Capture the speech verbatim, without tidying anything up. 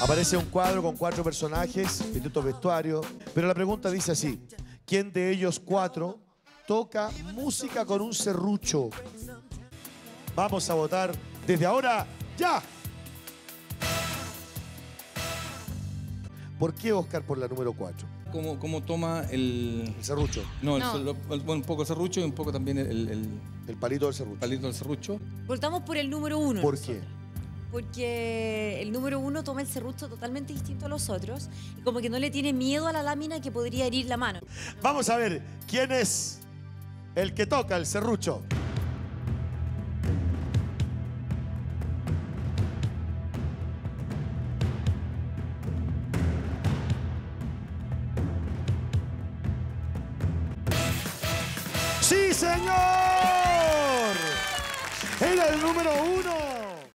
Aparece un cuadro con cuatro personajes, distintos vestuarios, pero la pregunta dice así: ¿quién de ellos cuatro toca música con un serrucho? Vamos a votar desde ahora, ¡ya! ¿Por qué, Oscar, por la número cuatro? ¿Cómo, cómo toma el... El serrucho. No, No. El, el- bueno, un poco el serrucho y un poco también el, el El palito del serrucho. palito del serrucho. Votamos por el número uno. ¿Por nosotros. qué? Porque el número uno toma el serrucho totalmente distinto a los otros y como que no le tiene miedo a la lámina que podría herir la mano. Vamos a ver, ¿quién es el que toca el serrucho? ¡Sí, señor! Era el número uno.